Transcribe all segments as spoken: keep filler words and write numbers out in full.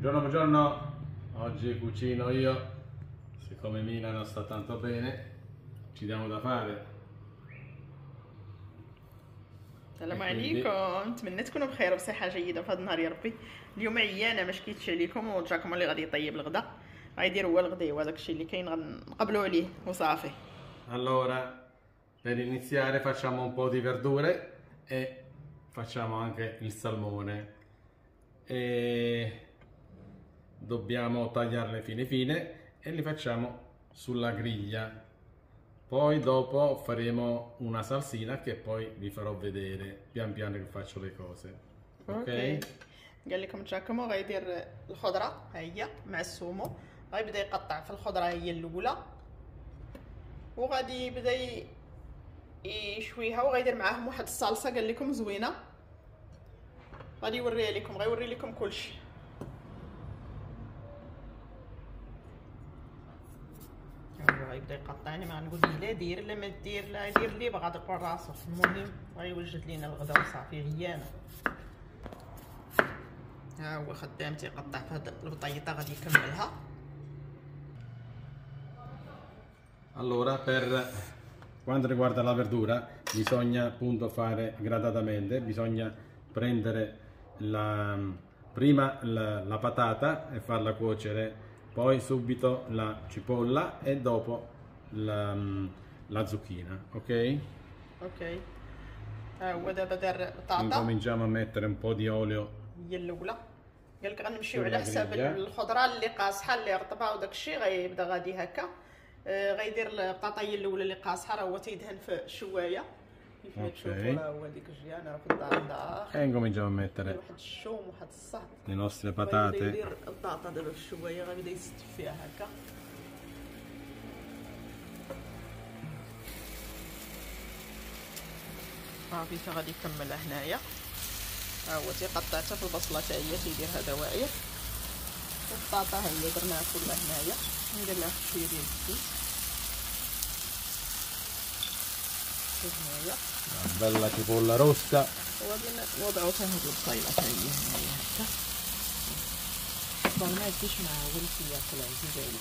Buongiorno, buongiorno, oggi cucino io, siccome Mina non sta tanto bene, ci diamo da fare. السلام عليكم، نتمنى تكونوا بخير وبصحه جيده في هذا النهار يا ربي. اليوم عيانه ما شكيتش عليكم ورجعكم اللي غادي يطيب الغدا، غيدير هو الغدا وداك الشيء اللي كاين غنقبلوا عليه وصافي. Allora, per iniziare facciamo un po' di verdure e facciamo anche il salmone. E dobbiamo tagliarle fine fine e li facciamo sulla griglia. Poi dopo faremo una salsina che poi vi farò vedere pian piano che faccio le cose. اوكي قال لكم جاكم غيدير الخضره ها هي مع السومو، غيبدا يقطع في الخضره هي الاولى وغادي يبدا يشويها وغيدير معاهم واحد الصلصه قال لكم زوينه غادي يوريها لكم، غيوري لكم كلشي. غيبدا يقطع، انا ما غنقول ليه لا دير لا ما دير لا دير اللي بغا دير راسو، المهم غيوجد لينا الغدا وصافي غيانه. ها هو خدام تيقطع في هاد البطيطه غادي يكملها. Allora, per quanto riguarda la verdura bisogna appunto fare gradatamente, bisogna prendere la, prima la, la patata e farla cuocere, poi subito la cipolla e dopo la, la zucchina, ok? اوكي ها هو دابا دار البطاطا، Incominciamo a mettere un po' di olio. هي الاولى قال لك غنمشيو على حساب الخضره اللي قاصحه اللي رطبه وداك الشيء غيبدا غادي هكا. آه غيدير البطاطا هي الاولى اللي قاصحه، راه هو تيدهن في الشوايه كيف ما تشوفوا، راه هو ديك الجيانه راه في الدار داخل. E incominciamo a mettere واحد الشوم واحد الصهد le nostre غيبدا patate. يدير البطاطا دابا في الشوايه غيبدا يستف فيها هكا. صافي تا غادي يكملها هنايا. ها هو تيقطع حتى في البصله حتى هي تيدير هذا واعر، والبطاطا ها هي درناها كلها هنايا، ندير لها شويه ديال الزيت هنايا Bella cipolla rossa. وغادي نوضعو حتى هاد البصيله حتى هي هنايا هكا. ما تجيش معاه غير شويه طلع زيد.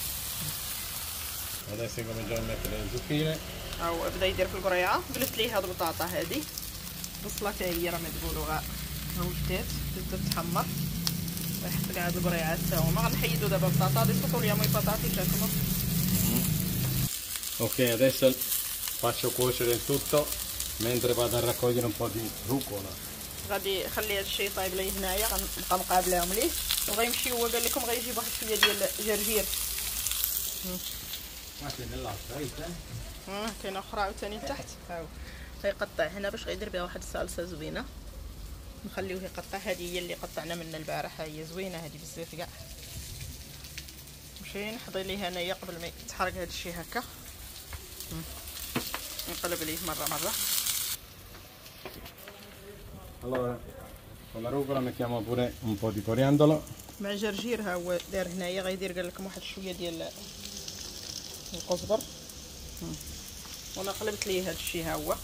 Adesso incominciamo a mettere le zucchine. ها هو بدا يدير في القريعه، قلت ليه هاد البطاطا هادي بصله حتى هي راه مدبولو ها وجدات تبدا تحمر، غنحط كاع هاد القريعات تا هما غنحيدو دابا البطاطا دي togliamo i patate Giacomo. Ok, adesso faccio cuocere il tutto mentre vado a raccogliere un po' di rucola. غادي خلي هاد الشيء طايب ليه هنايا، غنبقى مقابلاهم ليه وغيمشي هو قال لكم غيجيب واحد شويه ديال الجرجير. ها كاينه اخرى عاوتاني لتحت، ها هو غيقطع هنا باش غيدير بها واحد الصلصه زوينه، نخليوه يقطع. هذه هي اللي قطعنا منها البارح، هي زوينه هذه بزاف كاع. نمشي نحضي ليه انايا قبل ما يتحرق هذا الشيء هكا، نقلب ليه مره مره. Allora, con la rucola mettiamo pure un po' di coriandolo. مع الجرجير ها هو دار هنايا غيدير قال لكم واحد شويه ديال القزبر، وانا قلبت ليه هذا الشيء. ها هو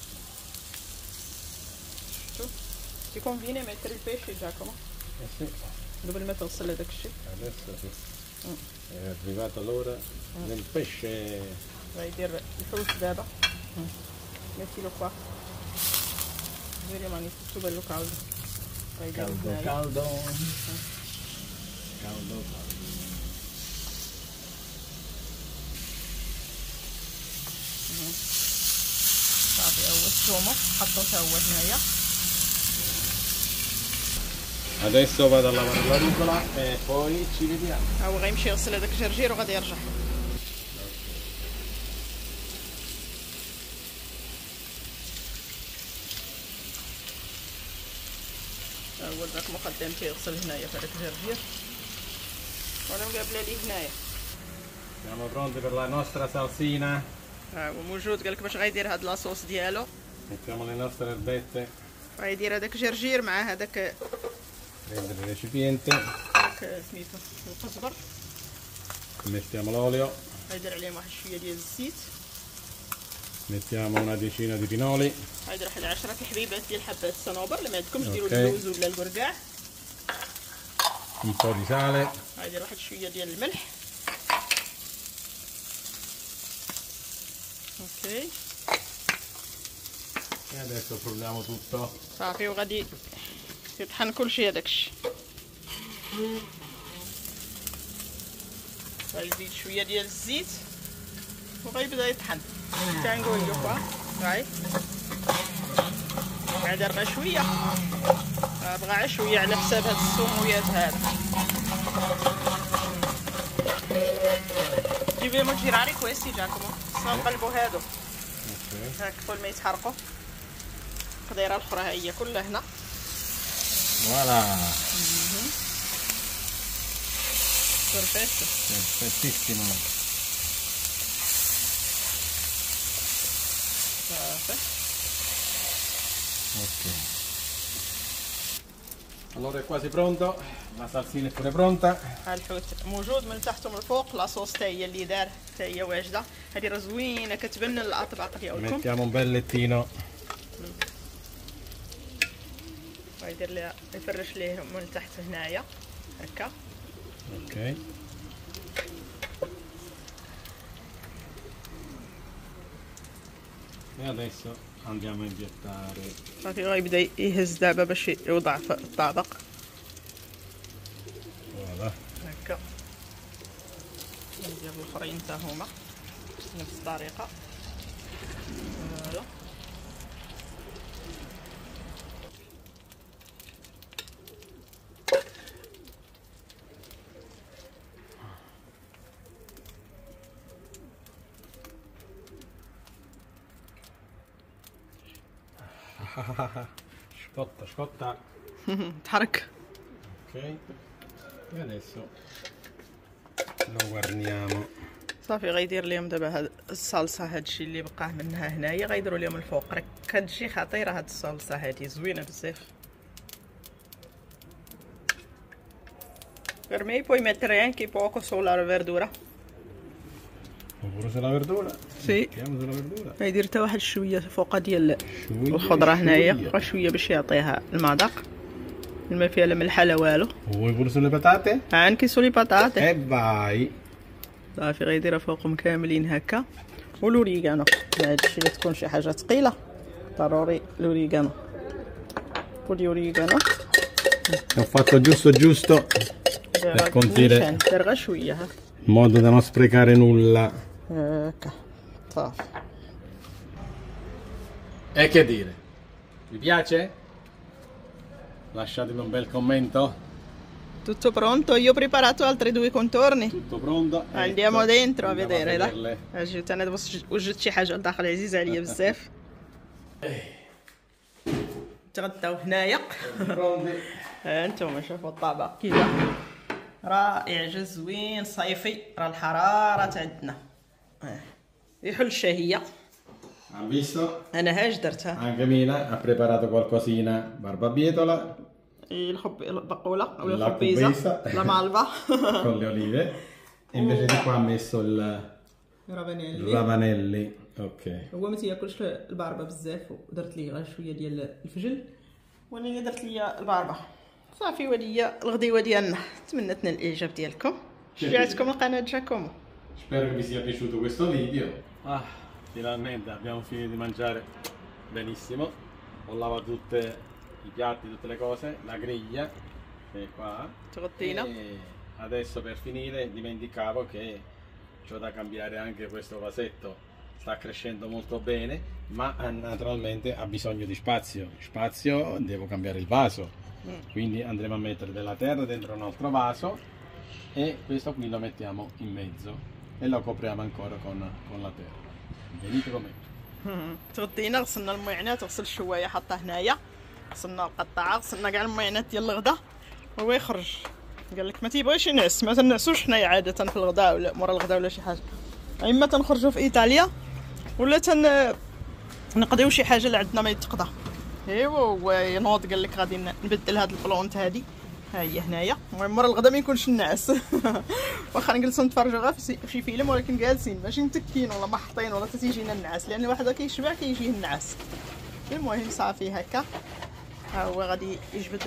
شفتوا تيكونفيني ميتر البيشي جاكم Eh sì, قبل ما توصل هذاك الشيء. adesso sì. È arrivata l'ora del pesce. غيدير الحوت دابا. mettilo qua vediamo tutto bello caldo. Caldo, caldo. Caldo, caldo. صافي ها هو الثومه حطو حتى هو هنايا. Adesso vado a lavare la rucola e poi ci vediamo. ها هو غيمشي يغسل هذاك الجرجير وغادي يرجع. ها هو ذاك مقدم تيغسل هنايا في هذاك الجرجير وانا مقابله ليه هنايا. Siamo pronti per la nostra salsina. ها هو موجود قال لك باش غيدير هاد لاصوص ديالو. Mettiamo le nostre erbette. غيدير هذاك الجرجير مع هذاك Prendere il recipiente. هذاك سميتو القزبر. Mettiamo l'olio. غيدير عليهم واحد شويه ديال الزيت. Mettiamo una decina di pinoli. غيدير واحد عشرة حبيبات ديال حبات الصنوبر، اللي ما عندكمش ديروا اللوز ولا الكركاع. un po' di sale. غادي واحد شويه ديال الملح. اوكي e adesso frulliamo tutto. صافي وغادي يطحن كلشي هذاك الشيء. غنزيد شويه ديال الزيت وغيبدا يطحن حتى نقول لكم هاي بعد ربع شويه بغا غير شويه على حساب هاد السمويات هذا. جيبي مجراري كويس يجاكم نقلبوا هادو هاك كل ما يتحرقوا. القديره الاخرى ها هي كلها هنا فوالا بيرفيكتو perfettissimo. صافي ok, allora è quasi pronto, la salsina è pure pronta. الحوت موجود من تحت ومن الفوق. لاصوص حتى هي اللي دار حتى هي واجده. هذه راه زوينه كتبان الاطباق ديالكم. mettiamo un bel lettino. غيدير ليها يفرش ليه من تحت هنايا هكا. ok, e adesso andiamo a impiattare. صافي غيبدا يهز دابا باش يوضع في الطبق Voilà. هكا. ندير الاخرين حتى هما نفس الطريقه. فوالا scotta scotta. تحرك. Ok, e adesso lo guarniamo. صافي غيدير لهم دابا هاد الصلصه. هادشي اللي بقاه منها هنايا غيديروا لهم الفوق. راه كتجي خطيره هاد الصلصه هادي زوينه بزاف. Per me puoi mettere anche poco sulla verdura. Pure sulla verdura? Sì. Mettiamo sulla verdura. غيدير حتى واحد شويه فوق ديال شوية الخضره هنايا شوية. غير شويه باش يعطيها المذاق. ما فيها لا ملحه لا والو. Vuoi pure sulle patate? anche sulle patate. E vai. صافي غيديرها فوقهم كاملين هكا. والوريغانو هادشي اللي تكون شي حاجه ثقيله ضروري الاوريغانو. والوريغانو Ho fatto giusto giusto per condire دير غير شويه ها in modo da non sprecare nulla. هكا صافي. E che dire? Vi piace? Lasciatemi un bel commento. Tutto pronto? Io ho preparato altri due contorni. Tutto pronto. Andiamo Ecco, dentro a andiamo vedere a dai. vederle. اجي انا وجدت شي حاجه لداخل عزيزه عليا بزاف. تغداو هنايا. Pronti. ها انتم شوفوا الطبق كذا رائع جا زوين صيفي. راه الحراره عندنا يحل الشهيه. Ha visto? انا هاش درتها. Anche Mina ha preparato qualcosina barbabietola الخب البقوله ولا La الخبيزه cubesa. لا مالبا con le olive e invece di qua ha messo il رافانيلي. ravanelli. Ok. هو ما تياكلش الباربه بزاف ودرت ليه غير شويه ديال الفجل وانا درت ليا الباربه. صافي وليا الغديوه ديالنا. تمنيت الاعجاب ديالكم. شجعتكم القناه جاكم. Spero che vi sia piaciuto questo video. Ah, finalmente abbiamo finito di mangiare benissimo. Ho lavato tutti i piatti, tutte le cose, la griglia che è qua. تغطينا. E adesso per finire dimenticavo che c'ho da cambiare anche questo vasetto. Sta crescendo molto bene, ma naturalmente ha bisogno di spazio. Spazio, devo cambiare il vaso. Quindi andremo a mettere della terra dentro un altro vaso e questo qui lo mettiamo in mezzo e lo copriamo ancora con, con la terra. Venite con me. تغطينا. غسلنا المعينات. غسل الشوايه حطها هنايا. غسلنا القطاعه. غسلنا كاع المعينات ديال الغدا. هو يخرج قال لك ما تيبغيش ينعس. ما تنعسوش حنايا عاده في الغداء ولا مورا الغداء ولا شي حاجه. اما تنخرجوا في ايطاليا ولا تن نقضيو شي حاجه اللي عندنا ما يتقضى. ايوا هو ينوض قال لك غادي نبدل هاد البلونت هادي ها هي هنايا. المهم مورا الغدا ما يكونش النعاس. واخا نجلسو نتفرجوا غير في شي فيلم ولكن جالسين ماشي متكين ولا محطين ولا تتيجينا النعاس لان الواحد كيشبع كيجيه النعاس. المهم صافي هكا ها هو غادي يجبد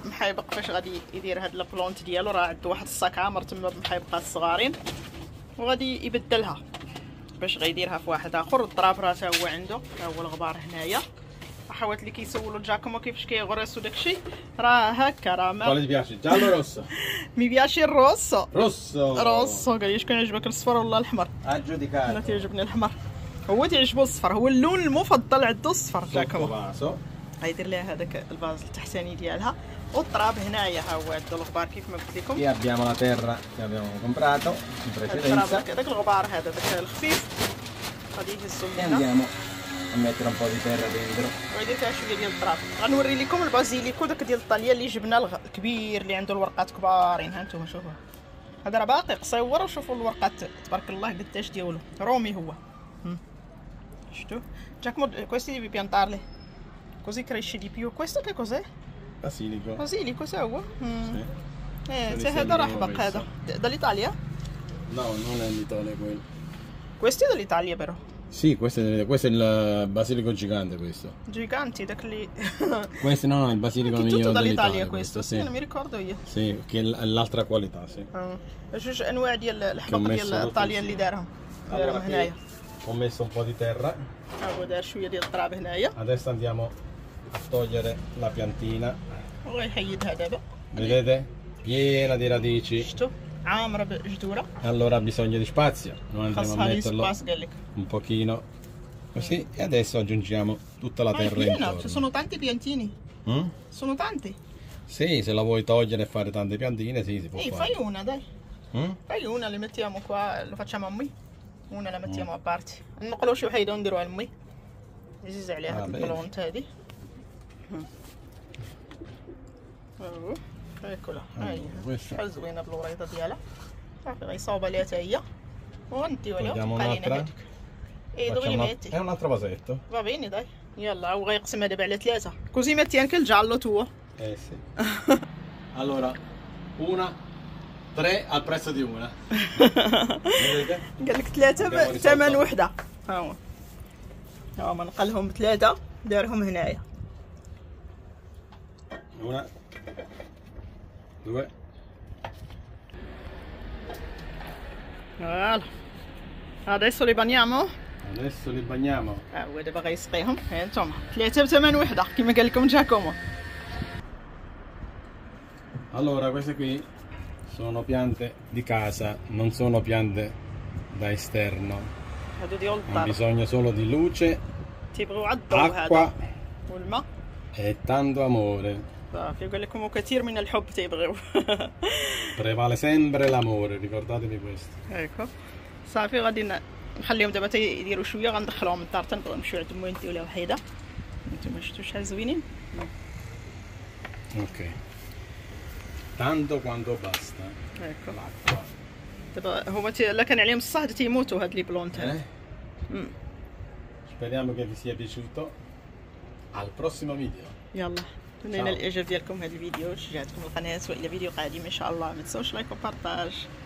محيبق فاش غادي يدير هاد البلونت ديالو، راه عنده واحد الصاك عامر تما بمحيبقات صغارين وغادي يبدلها باش غيديرها في واحد اخر. الطراب راه تا هو عنده، تا هو الغبار هنايا. اخوات اللي كيسولوا جاكومو كيفاش كيغرسوا داكشي راه هكا راه ما قال بياشي جالو روسو مي بياشي الروسو روسو روسو. قال لي شكون يعجبك الصفر ولا الاحمر؟ اجو دي كارت انا تيعجبني الاحمر، هو تيعجبو الصفر، هو اللون المفضل عنده الصفر. جاكومو غيدير ليها هذاك الفاز التحتاني ديالها. والطراب هنايا ها هو عنده الغبار كيف ما قلت لكم. Qui abbiamo la terra che abbiamo comprato in precedenza. داك الغبار هذا داك الخفيف غادي يهزو E لينا. andiamo a mettere un po' di terra dentro. غادي فيها شويه ديال الطراب. غنوري لكم البازيليكو داك ديال ايطاليا اللي جبنا الغ... الكبير اللي عنده الورقات كبارين. ها انتم شوفوا هذا راه باقي قصيور، وشوفوا الورقات تبارك الله قداش ديالو رومي هو. شفتوا Giacomo, questi devi piantarli così cresce di più. Questo che cos'è? Basilico. Basilico se هو. Sì. ايه سي هذا راه حبق هذا دall'Italia? No, non è l'Italia quello. Questo è dall'Italia però. Sì, questo è, questo è il basilico gigante questo. Giganti داك اللي Questo no, no, il basilico tutto migliore dall'Italia dell'Italia questo. questo, Sì, sì. non mi ricordo io. Sì, che è l'altra qualità, sì. اه جوج انواع ديال الحبق كمل ديال الصوت ايطاليا اللي دارهم دارهم هنايا. Ho messo un po' di terra. ها هو دار شويه ديال التراب هنايا. Adesso andiamo a togliere la piantina. وغيحيدها دابا. Vedete? Piena di radici. شفتوا عامره بجذوره. Allora ha bisogno di spazio. Noi andremo a خاصها لي metterlo سباس قال لك. un pochino così e adesso aggiungiamo tutta la Ah, è terra piena, ci intorno. sono tanti piantini. Mm? Sono tanti. Sì, se la vuoi togliere e fare tante piantine, sì, si può Ehi, fare. fai una, dai. Mm? Fai una, le mettiamo qua, lo facciamo a مي. Una la mettiamo a parte. نقلوا شي وحيده ونديروها لمي. نزيز عليها آه، هاد باين. البلونت هادي. اهو هاكولا هاي questa. شحال زوينه بالوريضه ديالها. صافي غيصاوبها ليها حتى هي وغنديو عليها Togliamo وتبقى لينا un'altra. هاديك. اي dove li Facciamo- metti? È un altro vasetto. Va bene dai. يلا وغيقسمها دابا على ثلاثه. Così metti anche il giallo tuo. Eh sì. Allora, una, tre al prezzo di una. Vedete? قال لك ثلاثة Abbiamo risolto. بثمن وحدة. ها هو. ها هو نقلهم ثلاثة دارهم هنايا. Una, due. فوالا. adesso li bagniamo. Adesso li bagniamo. ها هو دابا غيسقيهم. ها انتم ثلاثة بثمن وحدة كما قال لكم جاكومو. Allora, queste qui sono piante di casa, non sono piante da esterno. هادو ديال Hanno الدار. bisogno solo di luce, تيبغيو على الضوء هذا. acqua والماء. e tanto amore. صافي قال لكم كثير من الحب تيبغيو. Prevale sempre l'amore, ricordatevi questo. هاكا. صافي غادي نخليهم دابا تيديروا شويه غندخلوهم للدار تنبغيو نمشيو عند مو نديو لها وحيده. نتوما شفتوا شحال زوينين. Ok. Tanto quanto basta. هاكا. L'acqua. دابا هما تي... لا كان عليهم الصهد تيموتوا هاد لي بلونت هاد. Eh? مم. Speriamo che vi sia piaciuto. Al prossimo video. يلا تمنينا الاعجاب ديالكم هذا الفيديو، شجعتكم القناه والى فيديو قادم ان شاء الله. ما تنساوش لايك وبارطاج.